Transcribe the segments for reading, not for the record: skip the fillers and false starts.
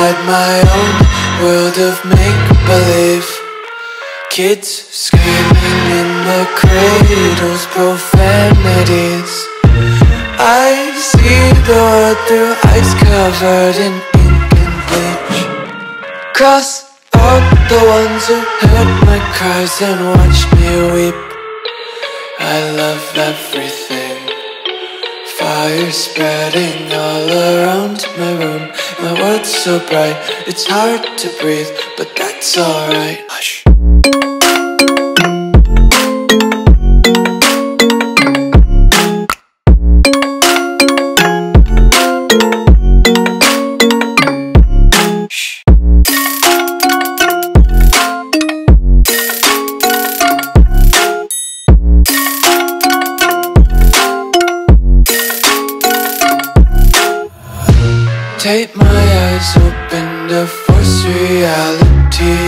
inside my own world of make-believe. Kids screaming in the cradles, profanities. I see the world through ice covered in ink and bleach. Cross out the ones who heard my cries and watched me weep. I love everything. Fire spreading all around my room. My world's so bright, it's hard to breathe, but that's alright. Hush. Tape my eyes open to force reality.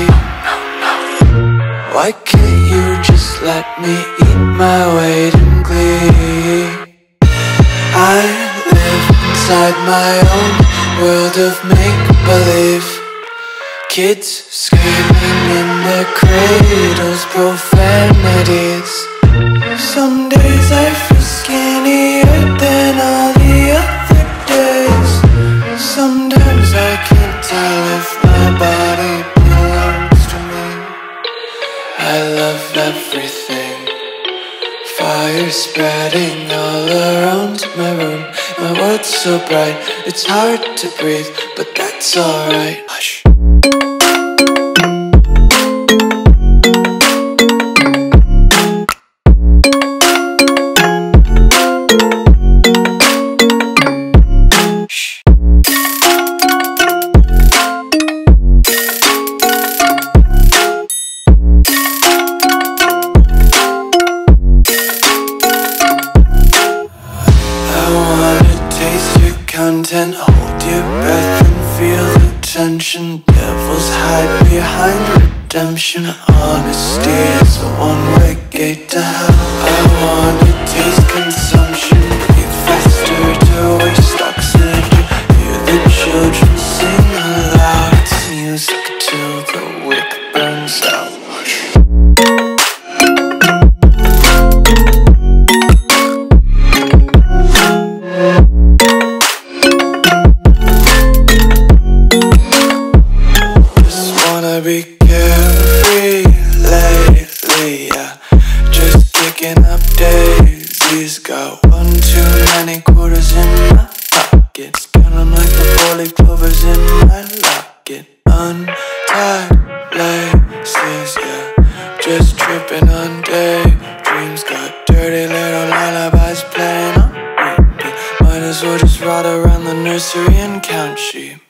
Why can't you just let me eat my weight in glee? I live inside my own world of make-believe. Kids screaming in their cradles, profanities. Some days I feel skinnier than all the other days. Sometimes I can't tell if my body belongs to me. I love everything. Fire spreading all around my room. My world's so bright, it's hard to breathe, but that's alright. Hush. Content, hold your breath and feel the tension. Devils hide behind redemption. Honesty is a one-way gate to hell. I wanna taste consumption, breathe faster to waste oxygen. Hear the children sing aloud. It's music till the wick burns out. Be carefree lately, yeah. Just picking up daisies. Got one too many quarters in my pockets. Count 'em like the 4-leaf clovers in my locket. Untied laces, yeah. Just tripping on daydreams. Got dirty little lullabies playing on repeat. Might as well just ride around the nursery and count sheep.